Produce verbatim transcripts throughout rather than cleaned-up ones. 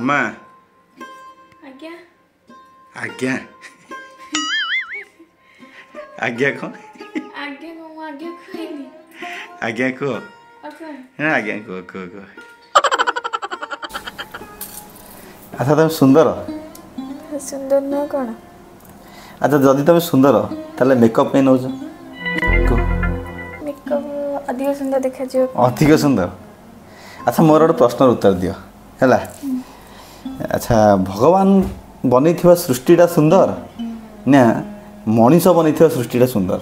मामा आज्ञा आज्ञा आज्ञा कौन आज्ञा को आज्ञा खुएनी आज्ञा को ओके आज्ञा को को को अच्छा तुम सुंदर सुंदर न कौन अच्छा जदि तुम सुंदर ताले मेकअप में नौज मेकअप अधिक सुंदर देखा जो अधिक सुंदर अच्छा मोर गोटे प्रश्न उत्तर दियो हैला अच्छा भगवान बनी सृष्टिटा सुंदर ना मनीष बनी सृष्टिटा सुंदर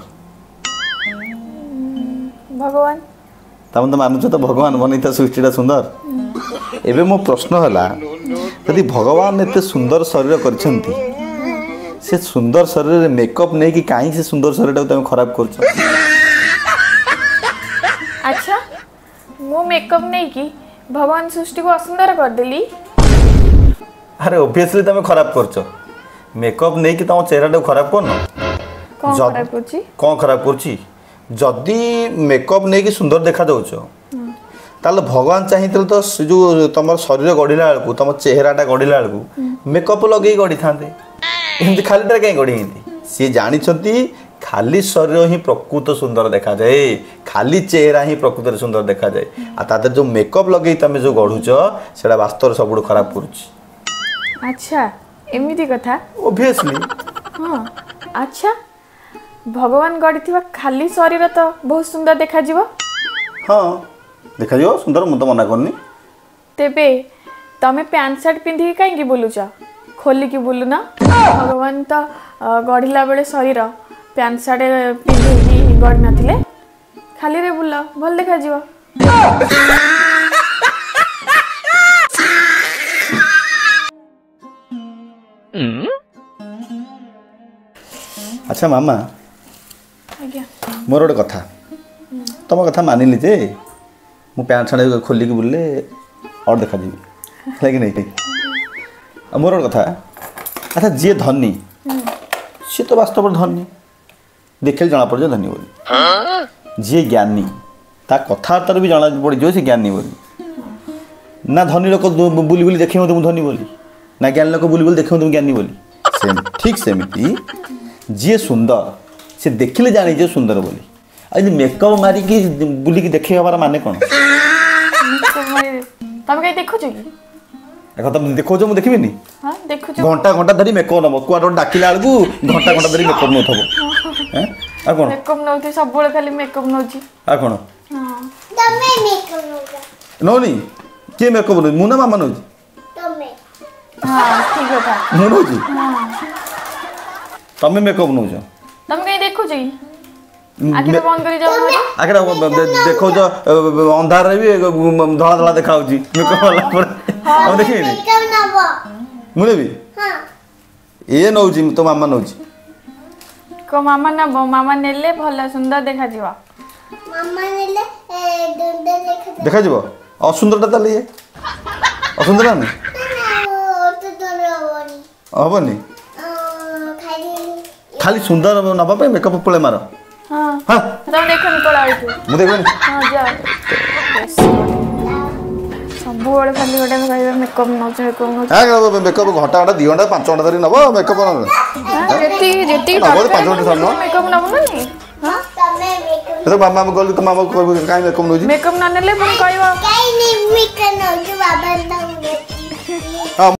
भगवान तम तो मानुच तो भगवान बनी सृष्टिटा सुंदर एबे मो प्रश्न हला यदि भगवान एते सुंदर शरीर करछंती से सुंदर शरीर रे मेकअप नहीं कि काई से सुंदर शरीर तुम खराब करछ अच्छा मो मेकअप नहीं कि भगवान सृष्टि को असुंदर कर देली अरे ऑब्वियसली तुम खराब करछ मेकअप नहीं कि तुम चेहरा खराब करन कौन खराब करछि कौन खराब करछि जदि मेकअप नहीं कि सुंदर देखा जाउछ ताले भगवान चाहिए तो जो तुम शरीर गढ़ला बेलू तुम चेहराटा गढ़ला बेलू मेकअप लगे गढ़ी था एमती खालीटा कहीं गढ़ी सी जानी खाली शरीर ही प्रकृत सुंदर देखा जाए खाली चेहरा ही प्रकृत सुंदर देखा जाए आदर जो मेकअप लगे तुम जो गढ़ुच से वास्तव सब खराब करुच्ची अच्छा एमती कथा ऑब्वियसली हाँ अच्छा भगवान गढ़ी खाली शरीर तो बहुत सुंदर देखा जीवो हाँ देखा जाओ सुंदर मुझे मना करनी तेबे तमे पैंट शर्ट पिंधि कहीं बुलुच खोलिकी बुलुना भगवान तो गढ़ला बेले शरीर पैंट शर्ट पिंधि गढ़ नथिले खाली रे बुल भल देखा जीवो अच्छा मामा आज्ञा मोर गोटे कथा तुम कथा मानिली जे मु पैंट शर्ट खोलिकी बुलले और देखा जी है कि नहीं मोर गोटे कथा अच्छा जी धनी सी तो वास्तव धनी देखे जना पड़ धनी बोली जी ज्ञानी ता कथबार्तार भी जना पड़ जाए ज्ञानी बोली ना धनी लोक बुली बुली देखे तुम धनी बोली ना ज्ञानी लोक बुली बुली देखे तुम ज्ञानी बोली सेम ठीक सेमती जी सुंदर से देखिले जानी जे सुंदर बोली आज मेकअप मारिकी बुलिकी देखे हमारा माने कौन तब कहीं देखो कि देखो तुम देखो जो मुझे देखिबिनी हां देखो घंटा घंटा धरी मेकअप नब कुआडो डाकिला बेलू घंटा घंटा धरी मेकअप नथबो हैं आ कोन मेकअप नौती सब बळे खाली मेकअप नौची आ कोन हां तमे मेकअप नौका नोनी के मेकअप नो मुना मामा नो तमे हां ठीक है मु नो जी तमे मेकअप नो जो तुम कहीं देखो जी आखिर बंद करी जाओ आखिर देखो जो अंधार रे भी धला धला देखा होची मेकअप वाला पर हम देखिए मेकअप नबो मुने भी हां ए नौजी तो मामा नौजी को मामा ना मामा नेले भला सुंदर देखा जीवा मामा नेले दंड देखा देखा जीवो असुंदरटा ताले ये असुंदर ना ना तो तोर होनी हबनी खाली खाली सुंदर नबा पे मेकअप पळे मारो हां हां तुम देखो निकल आइतु मु देखबनी हां जा सब बळे खाली गोटे में कहबे मेकअप नौच मेकअप नौच हां मेकअप घंटा घंटा दो घंटा पाँच घंटा धरी नबो मेकअप जेती जेती नबो पाँच घंटा धरनो मेकअप नबो नहीं हां तमे मेकअप तो मामा हम गल तो मामा को काई मेकअप नौजी मेकअप न नेले पुनी कहबो काई नहीं मेकअप नौका बाबा न